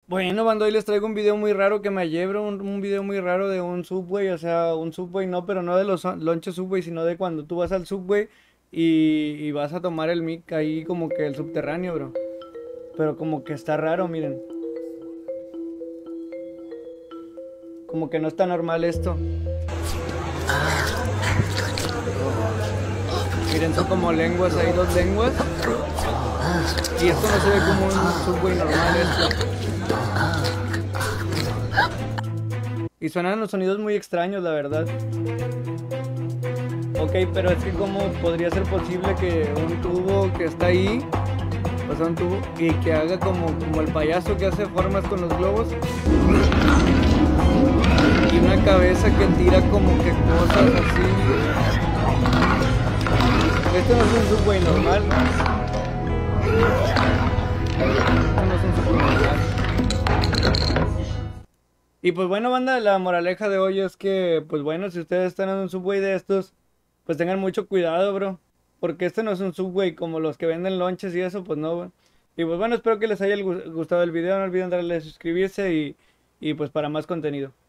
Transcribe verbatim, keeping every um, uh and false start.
Bueno, banda, hoy les traigo un video muy raro que me hallé, bro, un, un video muy raro de un Subway, o sea, un Subway no, pero no de los son- lonches Subway, sino de cuando tú vas al Subway y, y vas a tomar el mic ahí como que el subterráneo, bro. Pero como que está raro, miren, como que no está normal esto. Miren, son como lenguas ahí, dos lenguas. Y esto no se ve como un Subway normal esto. Y suenan los sonidos muy extraños, la verdad. Ok, pero es que cómo podría ser posible que un tubo que está ahí, o sea, un tubo, y que haga como, como el payaso que hace formas con los globos, y una cabeza que tira como que cosas así. Este no es un Subway normal, ¿no? Esto no es un Subway normal. Y pues bueno, banda, la moraleja de hoy es que, pues bueno, si ustedes están en un Subway de estos, pues tengan mucho cuidado, bro. Porque este no es un Subway como los que venden lonches y eso, pues no, bro. Y pues bueno, espero que les haya gu- gustado el video. No olviden darle a suscribirse y, y pues para más contenido.